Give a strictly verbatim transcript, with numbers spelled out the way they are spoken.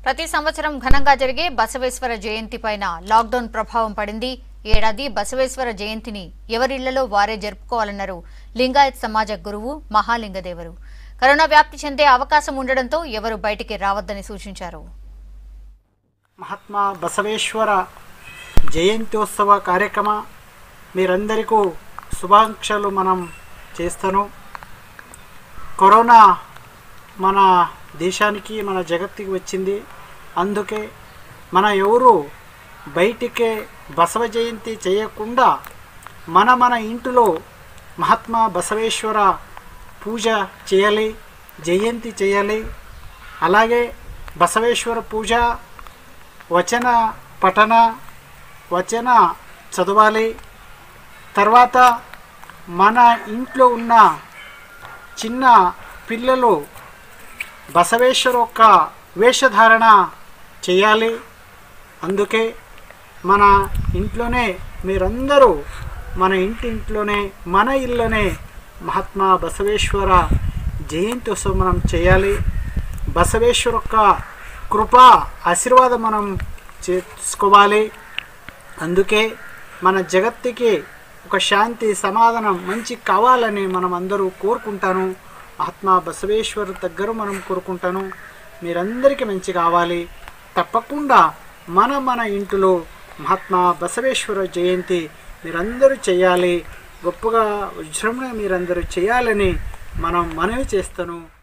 ప్రతి సంవత్సరం ఘనంగా జరిగే బసవేశ్వర జయంతి పైన లాక్డౌన్ ప్రభావం పడింది. ఏడాది బసవేశ్వర జయంతిని ఎవరిళ్లలో వారే జరుపుకోవాలన్నారు లింగాయత్ సమాజ గురువు మహాలింగదేవరు. కరోనా వ్యాప్తి చెందే అవకాశం ఉండడంతో ఎవరు బయటికి రావద్దని సూచించారు. మహాత్మా బసవేశ్వర జయంత్యోత్సవ కార్యక్రమ మీరందరికీ శుభాకాంక్షలు మనం చేస్తాను. కరోనా మన దేశానికి మన జగత్తుకి వచ్చింది. అందుకే మన ఎవరు బయటికే బసవ జయంతి చేయకుండా మన మన ఇంటిలో మహాత్మా బసవేశ్వర పూజ చేయాలి, జయంతి చేయాలి. అలాగే బసవేశ్వర పూజ వచన పఠన వచన చదవాలి. తర్వాత మన ఇంట్లో ఉన్న చిన్న పిల్లలు బసవేశ్వర యొక్క వేషధారణ చేయాలి. అందుకే మన ఇంట్లోనే మీరందరూ మన ఇంటి ఇంట్లోనే మన ఇల్లునే మహాత్మా బసవేశ్వర జయంతి ఉత్సవం మనం చేయాలి. బసవేశ్వర యొక్క కృప ఆశీర్వాదం మనం చేసుకోవాలి. అందుకే మన జగత్తుకి ఒక శాంతి సమాధానం మంచి కావాలని మనం అందరూ కోరుకుంటాను. మహాత్మా బసవేశ్వర దగ్గర మనం కోరుకుంటాను మీరందరికీ మంచి కావాలి. తప్పకుండా మన మన ఇంటిలో మహాత్మా బసవేశ్వర జయంతి మీరందరూ చేయాలి. గొప్పగా విజృంభణ మీరందరూ చేయాలని మనం మనవి చేస్తాను.